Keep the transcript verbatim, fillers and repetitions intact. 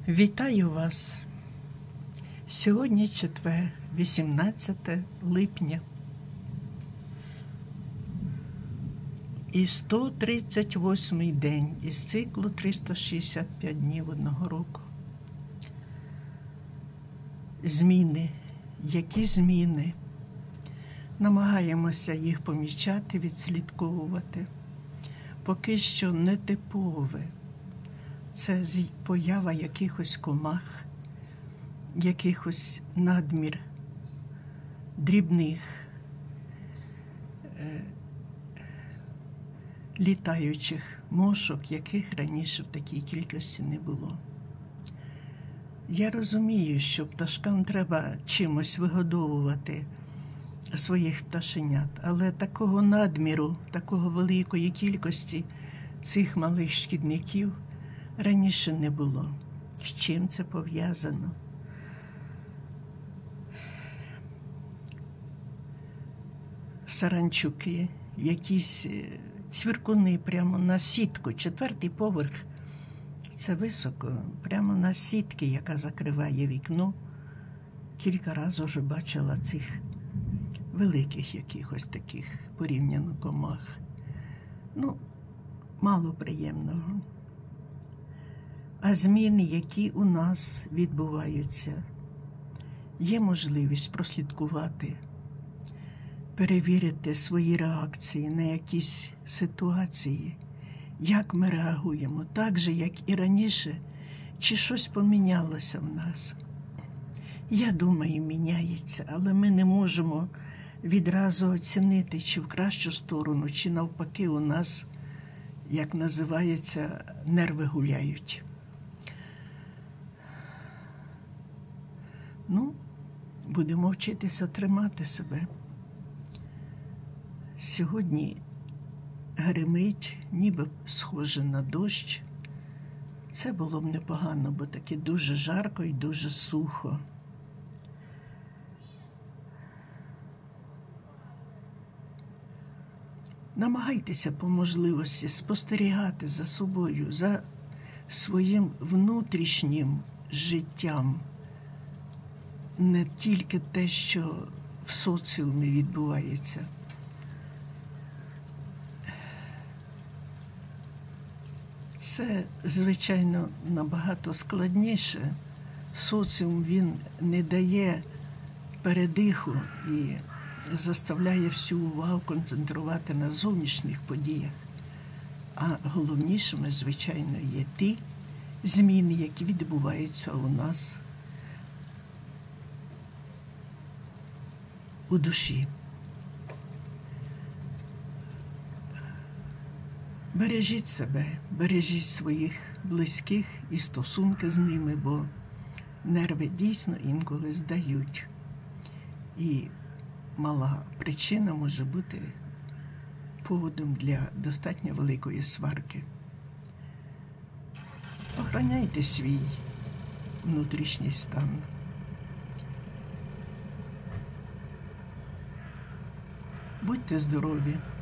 Вітаю вас! Сьогодні четвер, вісімнадцяте липня. І сто тридцять восьмий день із циклу триста шістдесят п'ять днів одного року. Зміни. Які зміни? Намагаємося їх помічати, відслідковувати. Поки що нетипове. Це поява якихось комах, якихось надмір дрібних е, літаючих мошок, яких раніше в такій кількості не було. Я розумію, що пташкам треба чимось вигодовувати своїх пташенят, але такого надміру, такого великої кількості цих малих шкідників раніше не було. З чим це пов'язано? Саранчуки, якісь цвіркуни прямо на сітку, четвертий поверх. Це високо, прямо на сітки, яка закриває вікно. Кілька разів вже бачила цих великих якихось таких порівняно комах. Ну, мало приємного. А зміни, які у нас відбуваються, є можливість прослідкувати, перевірити свої реакції на якісь ситуації, як ми реагуємо, так же, як і раніше, чи щось помінялося в нас. Я думаю, міняється, але ми не можемо відразу оцінити, чи в кращу сторону, чи навпаки у нас, як називається, нерви гуляють. Ну, будемо вчитися тримати себе. Сьогодні гримить, ніби схоже на дощ. Це було б непогано, бо таки дуже жарко і дуже сухо. Намагайтеся по можливості спостерігати за собою, за своїм внутрішнім життям. Не тільки те, що в соціумі відбувається. Це, звичайно, набагато складніше. Соціум, він не дає передиху і заставляє всю увагу концентрувати на зовнішніх подіях. А головнішими, звичайно, є ті зміни, які відбуваються у нас у душі. Бережіть себе, бережіть своїх близьких і стосунки з ними, бо нерви дійсно інколи здають. І мала причина може бути поводом для достатньо великої сварки. Охороняйте свій внутрішній стан. Будьте здорові.